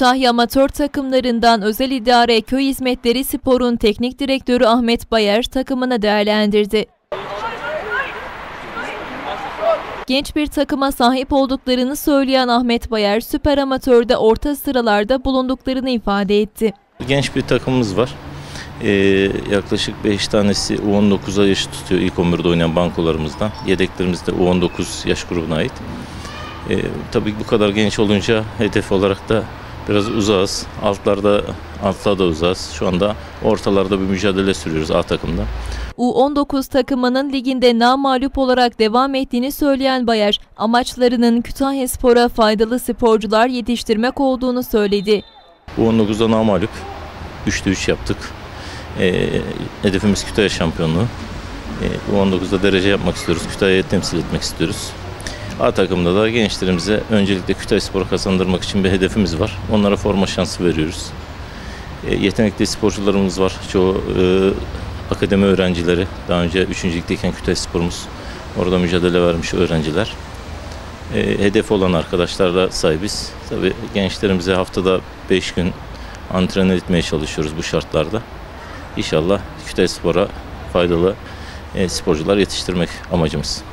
Kütahya amatör takımlarından Özel İdare Köy Hizmetleri Spor'un teknik direktörü Ahmet Bayer takımını değerlendirdi. Genç bir takıma sahip olduklarını söyleyen Ahmet Bayer, Süper Amatör'de orta sıralarda bulunduklarını ifade etti. Genç bir takımımız var. Yaklaşık 5 tanesi U19'a yaşı tutuyor ilk 11'de oynayan bankolarımızdan. Yedeklerimiz de U19 yaş grubuna ait. Tabii bu kadar genç olunca hedef olarak da biraz uzağız. Altlarda da uzağız. Şu anda ortalarda bir mücadele sürüyoruz A takımda. U19 takımının liginde namağlup olarak devam ettiğini söyleyen Bayer, amaçlarının Kütahyaspor'a faydalı sporcular yetiştirmek olduğunu söyledi. U19'da namağlup 3'te 3 yaptık. Hedefimiz Kütahya şampiyonluğu. U19'da derece yapmak istiyoruz. Kütahya'yı temsil etmek istiyoruz. A takımda da gençlerimize öncelikle Kütahyaspor'u kazandırmak için bir hedefimiz var. Onlara forma şansı veriyoruz. Yetenekli sporcularımız var. Çoğu akademi öğrencileri. Daha önce 3. ligdeyken Kütahyaspor'umuz orada mücadele vermiş öğrenciler. Hedef olan arkadaşlarla sahibiz. Tabii gençlerimize haftada 5 gün antrenman etmeye çalışıyoruz bu şartlarda. İnşallah Kütahyaspor'a faydalı sporcular yetiştirmek amacımız.